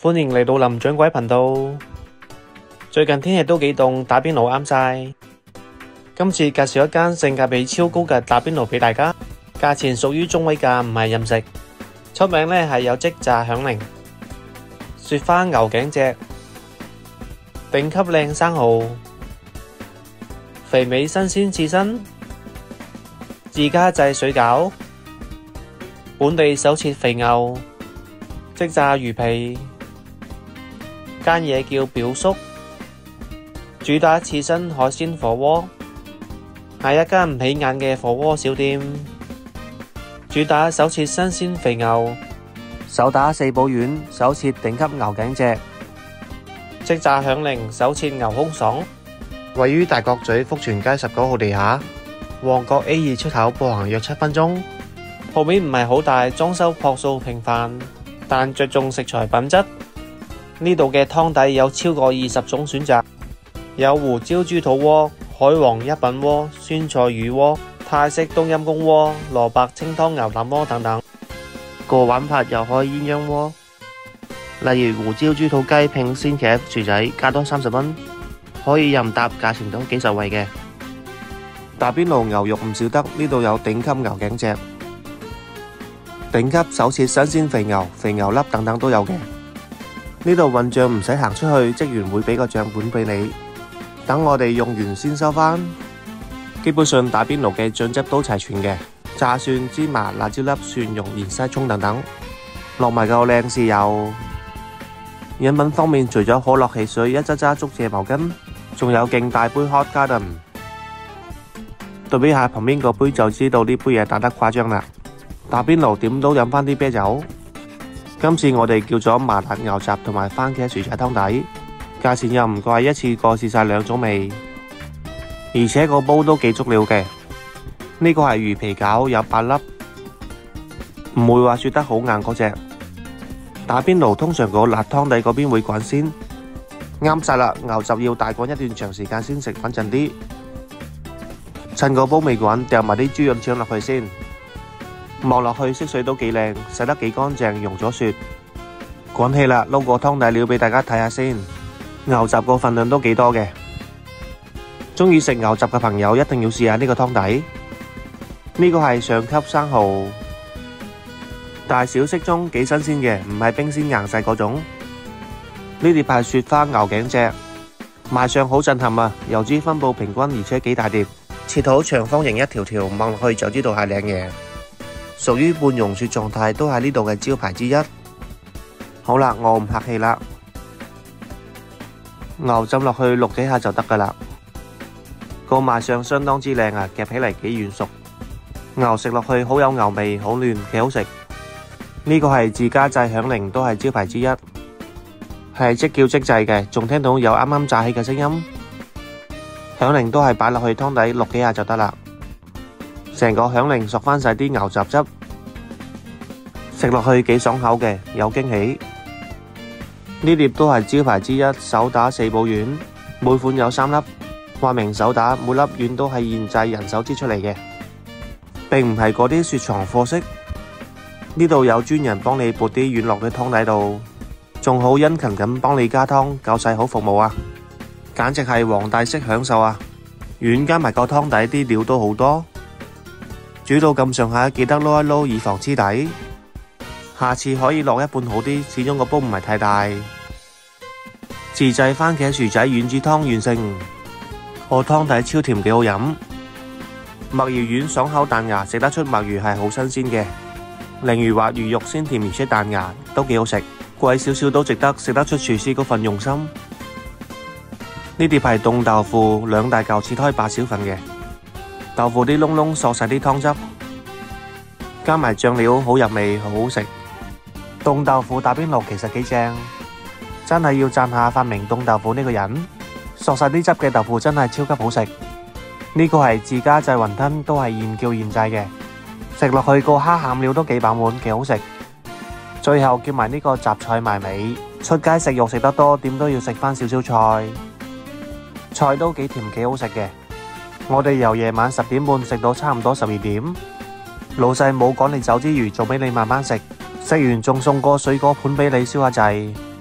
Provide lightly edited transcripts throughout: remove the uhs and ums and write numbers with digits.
歡迎嚟到林掌櫃頻道。最近天氣都幾凍，打邊爐啱晒。今次介紹一間性價比超高嘅打邊爐俾大家，價錢屬於中位價，唔係任食。出名呢係有即炸響鈴、雪花牛頸脊、頂級靚生蠔、肥美新鮮刺身、自家製水餃、本地手切肥牛、即炸魚皮。間嘢叫表叔，主打刺身海鮮火鍋，係一間唔起眼嘅火鍋小店。主打手切新鮮肥牛，手打四寶丸，手切頂級牛頸脊，即炸響鈴，手切牛胸爽。位於大角咀福全街19號地下，旺角 A2 出口步行約7分鐘。鋪面唔係好大，裝修樸素平凡，但着重食材品質。呢度嘅湯底有超過20種選擇，有胡椒豬肚鍋、海皇一品鍋、酸菜魚鍋、泰式冬陰功鍋、蘿蔔清湯牛腩鍋等等。個玩法又可以鴛鴦鍋，例如胡椒豬肚雞拼鮮茄薯仔，加多30蚊，可以任搭，價錢都幾實惠嘅。打邊爐牛肉唔少得，呢度有頂級牛頸脊、頂級手切新鮮肥牛、肥牛粒等等都有嘅。呢度混醬唔使行出去，職員會俾個醬本俾你，等我哋用完先收返。基本上打邊爐嘅醬汁都齊全嘅，炸蒜、芝麻、辣椒粒、蒜蓉、芫茜葱等等，落埋嚿靚豉油。飲品方面，除咗可樂汽水、一揸揸竹蔗茅根，仲有勁大杯 Hot Garden。對比下旁邊個杯就知道呢杯嘢打得誇張啦。打邊爐點都飲返啲啤酒。今次我哋叫咗麻辣牛雜同埋番茄薯仔湯底，價錢又唔貴，一次過試晒2種味，而且個煲都幾足料嘅。呢個係魚皮餃，有8粒，唔會話雪得好硬嗰隻。打邊爐通常個辣湯底嗰邊會滾先，啱晒啦。牛雜要大滾一段長時間先食穩陣啲，趁個煲未滾，掉埋啲豬潤腸落去先。望落去色水都幾靚，洗得幾乾淨，溶咗雪。滾氣啦，撈個湯底料俾大家睇下先。牛雜個份量都幾多嘅，中意食牛雜嘅朋友一定要試下呢個湯底。呢個係上級生蠔，大小適中，幾新鮮嘅，唔係冰鮮硬晒嗰種。呢碟係雪花牛頸脊，賣相好震撼啊！油脂分布平均，而且幾大碟，切好長方形一條條，望落去就知道係靚嘢。屬於半溶雪狀態，都係呢度嘅招牌之一。好啦，我唔客氣啦，牛浸落去淥幾下就得噶啦。個賣相相當之靚啊，夾起嚟幾軟熟，牛食落去好有牛味，好嫩，幾好食。呢個係自家製響鈴，都係招牌之一，係即叫即製嘅，仲聽到有啱啱炸起嘅聲音。響鈴都係擺落去湯底淥幾下就得啦。成個響鈴索返晒啲牛雜汁，食落去幾爽口嘅，有驚喜。呢碟都係招牌之一，手打4寶丸，每款有3粒，話明手打，每粒丸都係現製人手擠出嚟嘅，並唔係嗰啲雪藏貨色。呢度有專人幫你撥啲丸落嘅湯底度，仲好殷勤咁幫你加湯，夠晒好服務啊！簡直係皇帝式享受啊！丸加埋個湯底，啲料都好多。煮到咁上下，記得撈一撈，以防黐底。下次可以落一半好啲，始終個煲唔係太大。自製番茄薯仔丸子湯完成，個湯底超甜，幾好飲。墨魚丸爽口彈牙，食得出墨魚係好新鮮嘅。鯪魚滑魚肉鮮甜而且彈牙，都幾好食。貴少少都值得，食得出廚師嗰份用心。呢碟係凍豆腐，2大嚿切開8小份嘅。豆腐啲窿窿索晒啲湯汁，加埋醬料好入味，好好食。凍豆腐打邊爐其實幾正，真係要讚下發明凍豆腐呢個人。索晒啲汁嘅豆腐真係超級好食。呢個係自家製雲吞，都係現叫現製嘅，食落去個蝦餡料都幾飽滿，幾好食。最後叫埋呢個雜菜埋尾。出街食肉食得多，點都要食翻少少菜，菜都幾甜，幾好食嘅。我哋由夜晚10點半食到差唔多12點，老細冇趕你走之餘，做俾你慢慢食，食完仲送個水果盤俾你消下滯。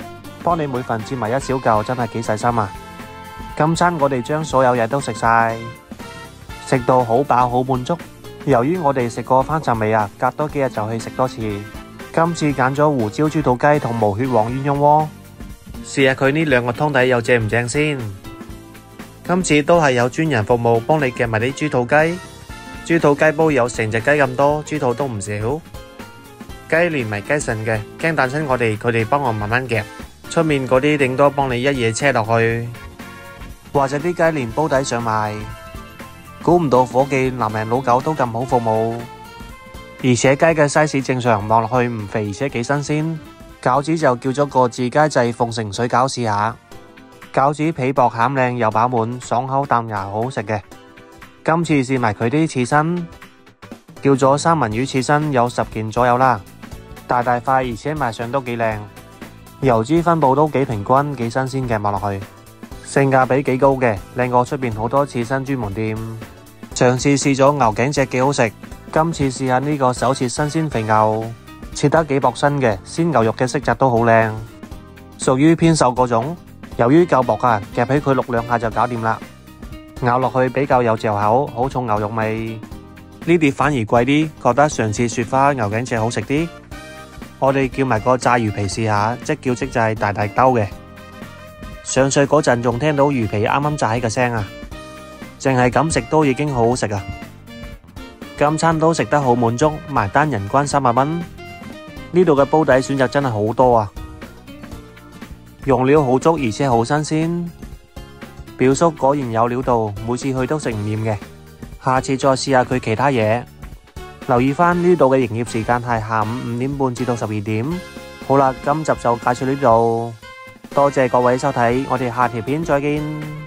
幫你每份切埋一小嚿，真係幾細心啊！今餐我哋將所有嘢都食晒，食到好飽好滿足。由於我哋食過翻尋味啊，隔多幾日就去食多次。今次揀咗胡椒豬肚雞同無血黃鴛鴦鍋，試下佢呢兩個湯底有正唔正先。今次都係有專人服務幫你夾埋啲豬肚雞，豬肚雞煲有成隻雞咁多，豬肚都唔少。雞連埋雞腎嘅，驚彈親佢哋幫我慢慢夾。出面嗰啲頂多幫你一嘢車落去，或者啲雞連煲底上埋。估唔到伙計男人老狗都咁好服務，而且雞嘅 size 正常，望落去唔肥，而且幾新鮮。餃子就叫咗個自家製鳳城水餃試下，餃子皮薄餡靚又飽滿，爽口彈牙，好好食嘅。今次試埋佢啲刺身，叫咗三文魚刺身有10件左右啦，大塊，而且賣相都幾靚，油脂分佈都幾平均，幾新鮮嘅，望落去性價比幾高嘅，靚過出邊好多刺身專門店。上次試咗牛頸脊幾好食，今次試下呢個手切新鮮肥牛，切得幾薄身嘅，鮮牛肉嘅色澤都好靚，屬於偏瘦嗰種。由於夠薄啊，夾起佢6兩下就搞掂啦，咬落去比較有嚼口，好重牛肉味。呢碟反而貴啲，覺得上次雪花牛頸脊好食啲。我哋叫埋個炸魚皮試下，即叫即製大大兜嘅。上水嗰陣仲聽到魚皮啱啱炸起嘅聲啊！淨係咁食都已經好好食啊！今餐都食得好滿足，埋單人均300蚊。呢度嘅煲底選擇真係好多啊，用料好足而且好新鮮。表叔果然有料到，每次去都食唔厭嘅。下次再試下佢其他嘢。留意返呢度嘅營業時間係下午5點半至到12點。好啦，今集就介紹呢度，多謝各位收睇，我哋下條片再見。